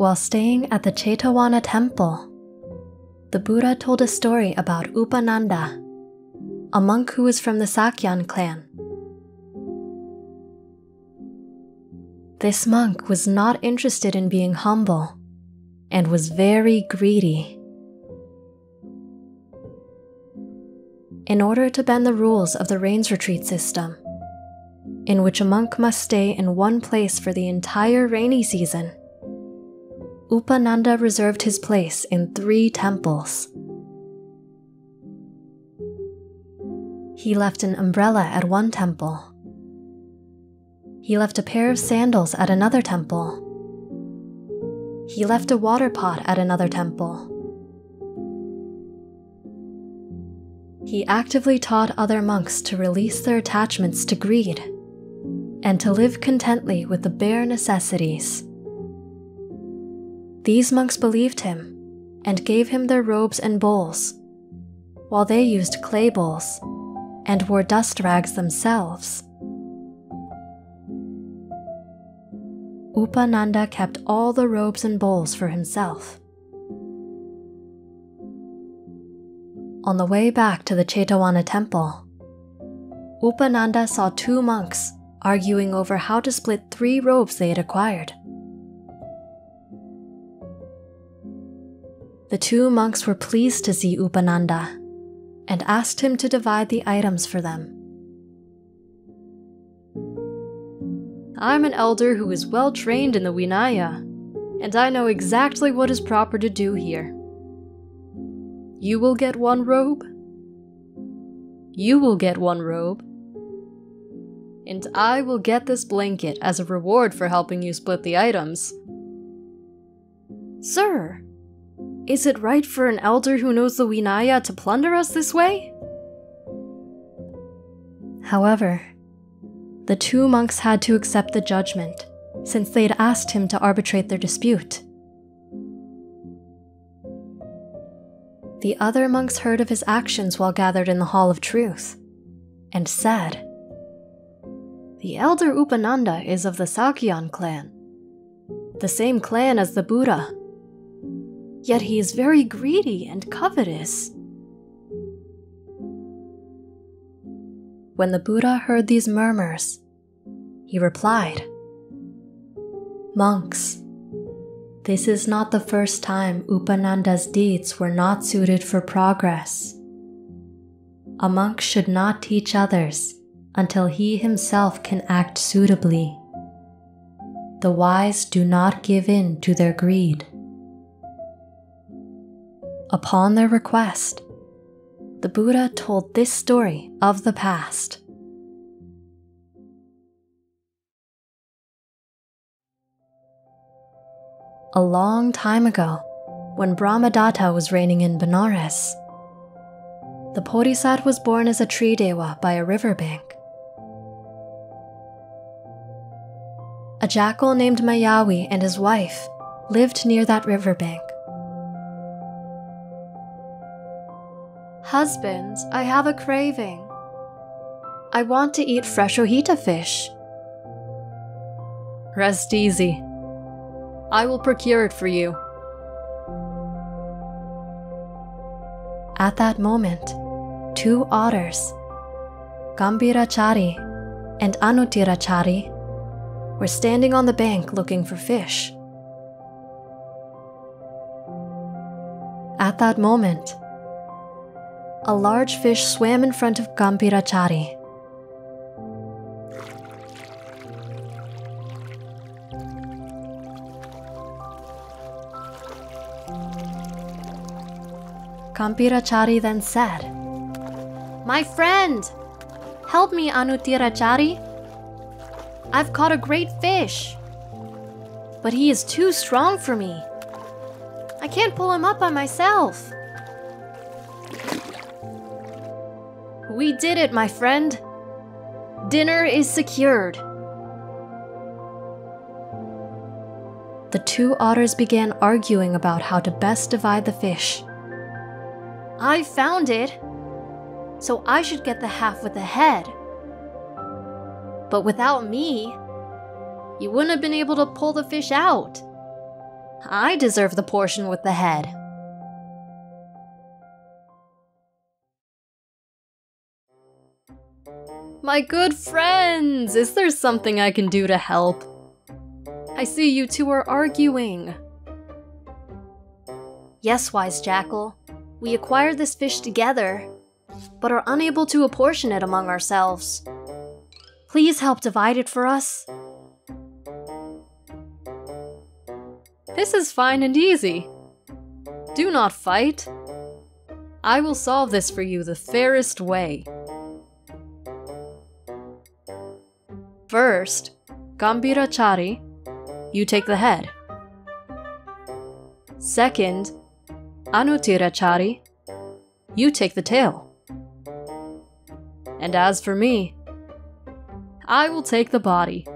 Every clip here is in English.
While staying at the Chetavana temple, the Buddha told a story about Upananda, a monk who was from the Sakyan clan. This monk was not interested in being humble and was very greedy. In order to bend the rules of the rains retreat system, in which a monk must stay in one place for the entire rainy season, Upananda reserved his place in 3 temples. He left an umbrella at one temple. He left a pair of sandals at another temple. He left a water pot at another temple. He actively taught other monks to release their attachments to greed and to live contently with the bare necessities. These monks believed him and gave him their robes and bowls, while they used clay bowls and wore dust rags themselves. Upananda kept all the robes and bowls for himself. On the way back to the Chetavana temple, Upananda saw 2 monks arguing over how to split 3 robes they had acquired. The 2 monks were pleased to see Upananda and asked him to divide the items for them. "I'm an elder who is well trained in the Vinaya, and I know exactly what is proper to do here. You will get 1 robe. You will get 1 robe. And I will get this blanket as a reward for helping you split the items." "Sir, is it right for an elder who knows the Vinaya to plunder us this way?" However, the 2 monks had to accept the judgment since they had asked him to arbitrate their dispute. The other monks heard of his actions while gathered in the Hall of Truth and said, "The elder Upananda is of the Sakyan clan, the same clan as the Buddha. Yet he is very greedy and covetous." When the Buddha heard these murmurs, he replied, "Monks, this is not the first time Upananda's deeds were not suited for progress. A monk should not teach others until he himself can act suitably. The wise do not give in to their greed." Upon their request, the Buddha told this story of the past. A long time ago, when Brahmadatta was reigning in Benares, the Bodhisattva was born as a tree dewa by a riverbank. A jackal named Mayavi and his wife lived near that riverbank. "Husband, I have a craving. I want to eat fresh ojita fish." "Rest easy. I will procure it for you." At that moment, 2 otters, Gambhirachari and Anutirachari, were standing on the bank looking for fish. At that moment, a large fish swam in front of Gambhirachari. Gambhirachari then said, "My friend, help me, Anutirachari. I've caught a great fish, but he is too strong for me. I can't pull him up by myself." "We did it, my friend. Dinner is secured." The 2 otters began arguing about how to best divide the fish. "I found it, so I should get the half with the head. But without me, you wouldn't have been able to pull the fish out. I deserve the portion with the head. My good friends! Is there something I can do to help? I see you two are arguing. Yes, wise Jackal. We acquired this fish together, but are unable to apportion it among ourselves. Please help divide it for us. This is fine and easy. Do not fight. I will solve this for you the fairest way. First, Gambirachari, you take the head. Second, Anutirachari, you take the tail. And as for me, I will take the body.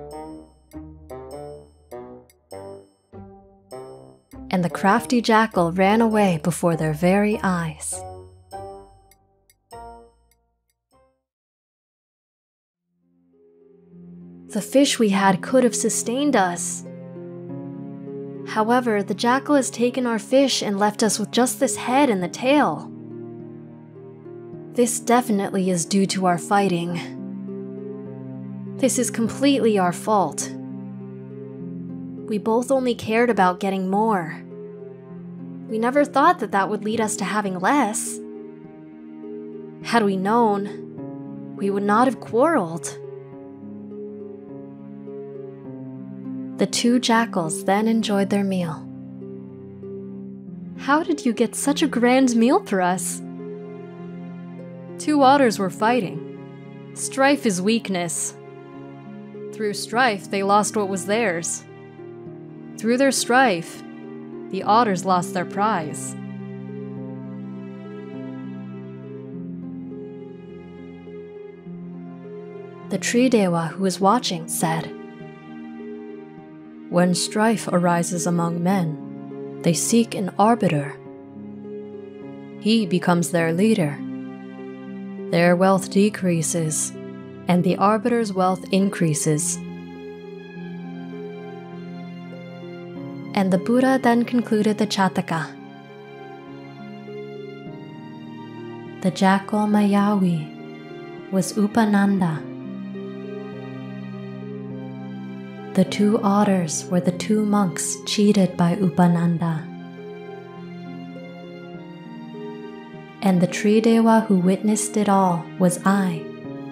And the crafty jackal ran away before their very eyes. The fish we had could have sustained us. However, the jackal has taken our fish and left us with just this head and the tail. This definitely is due to our fighting. This is completely our fault. We both only cared about getting more. We never thought that that would lead us to having less. Had we known, we would not have quarreled. The two jackals then enjoyed their meal. How did you get such a grand meal for us? Two otters were fighting. Strife is weakness. Through strife, they lost what was theirs. Through their strife, the otters lost their prize. The tree dewa who was watching said, "When strife arises among men, they seek an arbiter. He becomes their leader. Their wealth decreases, and the arbiter's wealth increases." And the Buddha then concluded the Jataka. The jackal Mayavi was Upananda. The two otters were the two monks cheated by Upananda. And the tree dewa who witnessed it all was I.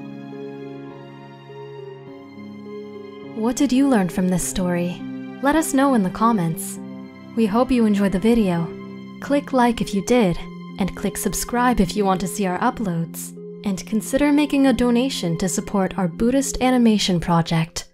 What did you learn from this story? Let us know in the comments. We hope you enjoyed the video. Click like if you did, and click subscribe if you want to see our uploads. And consider making a donation to support our Buddhist animation project.